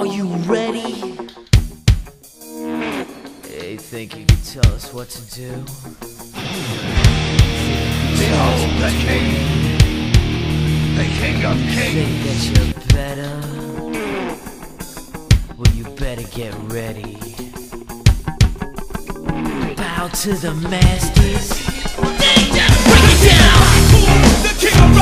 Are you ready? Hey, think you can tell us what to do? Behold the king, the king of Think kings. that you're better? Well, you better get ready. Bow to the masters. Break it down! The king of